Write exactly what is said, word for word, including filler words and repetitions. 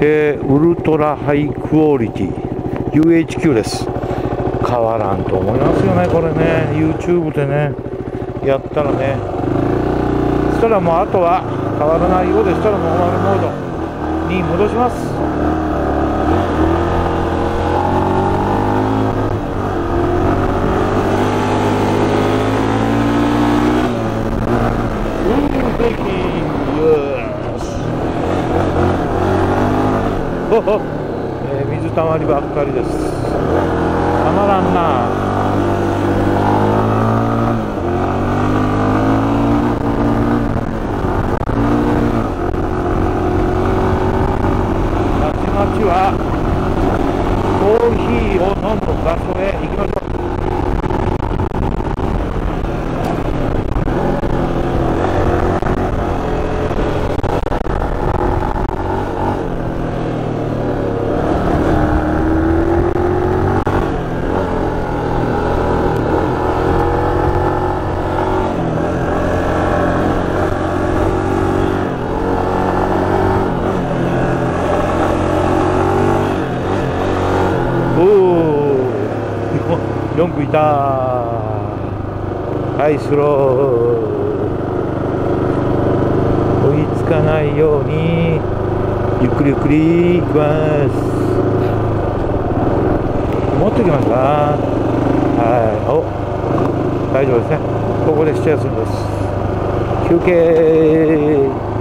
えー、ウルトラハイクオリティ ユーエイチキュー です。変わらんと思いますよね、これね。 YouTube でねやったらね、そしたらもうあとは変わらないようでしたらノーマルモードに戻します。えー、水たまりばっかりです。たまらんな。たちまちはコーヒーを飲む場所へ行きましょう。よんくいた。はいスロー、追いつかないようにゆっくりゆっくりいきます。持ってきますか。はい、お大丈夫ですね。ここで一休みです。休憩。